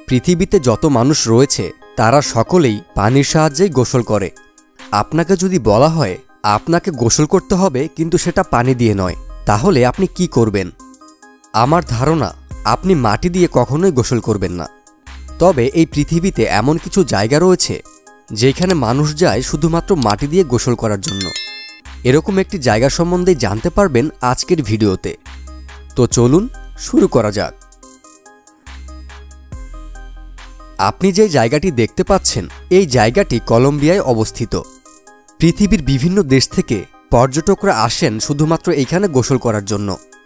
পৃথিবীতে যত মানুষ রয়েছে তারা সকলেই পানির সাহায্যেই গোসল করে। আপনাকে যদি বলা হয় আপনাকে গোসল করতে হবে কিন্তু সেটা পানি দিয়ে নয়, তাহলে আপনি কি করবেন? আমার ধারণা আপনি মাটি দিয়ে কখনোই গোসল করবেন না। তবে এই পৃথিবীতে এমন কিছু জায়গা রয়েছে যেখানে মানুষ যায় শুধুমাত্র মাটি দিয়ে গোসল করার জন্য। এরকম একটি জায়গা সম্বন্ধে জানতে পারবেন আজকের ভিডিওতে। তো চলুন শুরু করা যাক। আপনি যে জায়গাটি দেখতে পাচ্ছেন এই জায়গাটি কলম্বিয়ায় অবস্থিত। পৃথিবীর বিভিন্ন দেশ থেকে পর্যটকরা আসেন শুধুমাত্র এইখানে গোসল করার জন্য।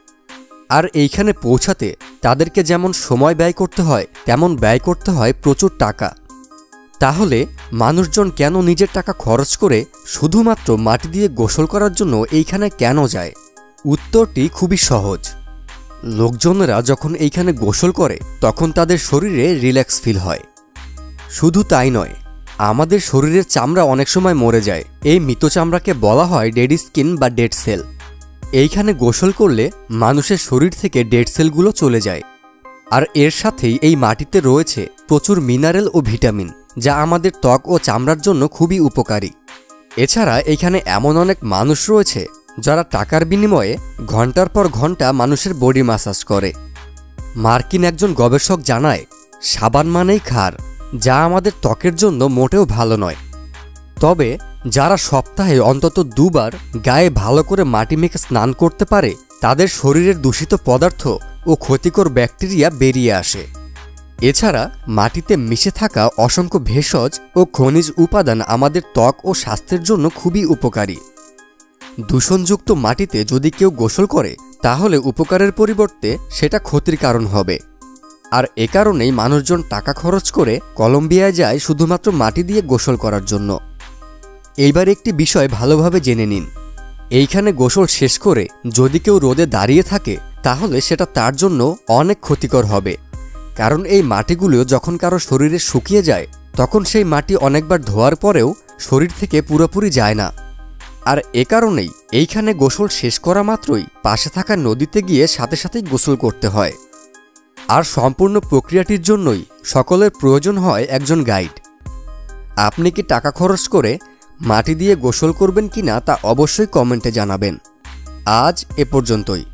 আর এইখানে পৌঁছাতে তাদেরকে যেমন সময় ব্যয় করতে হয় তেমন ব্যয় করতে হয় প্রচুর টাকা। তাহলে মানুষজন কেন নিজের টাকা খরচ করে শুধুমাত্র মাটি দিয়ে গোসল করার জন্য এইখানে কেন যায়? উত্তরটি খুবই সহজ। লোকজনেরা যখন এইখানে গোসল করে তখন তাদের শরীরে রিল্যাক্স ফিল হয়। শুধু তাই নয়, আমাদের শরীরের চামড়া অনেক সময় মরে যায়। এই মৃত চামড়াকে বলা হয় ডেড স্কিন বা ডেড সেল। এইখানে গোসল করলে মানুষের শরীর থেকে ডেড সেলগুলো চলে যায়। আর এর সাথেই এই মাটিতে রয়েছে প্রচুর মিনারেল ও ভিটামিন, যা আমাদের ত্বক ও চামড়ার জন্য খুবই উপকারী। এছাড়া এইখানে এমন অনেক মানুষ রয়েছে যারা টাকার বিনিময়ে ঘন্টার পর ঘন্টা মানুষের বডি ম্যাসাজ করে। মার্কিন একজন গবেষক জানায় সাবান মানেই ক্ষার, যা আমাদের ত্বকের জন্য মোটেও ভালো নয়। তবে যারা সপ্তাহে অন্তত 2 বার গায়ে ভালো করে মাটি মেখে স্নান করতে পারে তাদের শরীরের দূষিত পদার্থ ও ক্ষতিকর ব্যাকটেরিয়া বেরিয়ে আসে। এছাড়া মাটিতে মিশে থাকা অসংখ্য ভেষজ ও খনিজ উপাদান আমাদের ত্বক ও স্বাস্থ্যের জন্য খুবই উপকারী। দূষণযুক্ত মাটিতে যদি কেউ গোসল করে তাহলে উপকারের পরিবর্তে সেটা ক্ষতির কারণ হবে। আর এ কারণেই মানুষজন টাকা খরচ করে কলম্বিয়ায় যায় শুধুমাত্র মাটি দিয়ে গোসল করার জন্য। এইবার একটি বিষয় ভালোভাবে জেনে নিন। এইখানে গোসল শেষ করে যদি কেউ রোদে দাঁড়িয়ে থাকে তাহলে সেটা তার জন্য অনেক ক্ষতিকর হবে। কারণ এই মাটিগুলো যখন কারো শরীরে শুকিয়ে যায় তখন সেই মাটি অনেকবার ধোয়ার পরেও শরীর থেকে পুরোপুরি যায় না। আর এ কারণেই এইখানে গোসল শেষ করা মাত্রই পাশে থাকা নদীতে গিয়ে সাথে সাথেই গোসল করতে হয়। আর সম্পূর্ণ প্রক্রিয়াটির জন্যই সকলের প্রয়োজন হয় একজন গাইড। আপনি কি টাকা খরচ করে মাটি দিয়ে গোসল করবেন কিনা তা অবশ্যই কমেন্টে জানাবেন। আজ এ পর্যন্তই।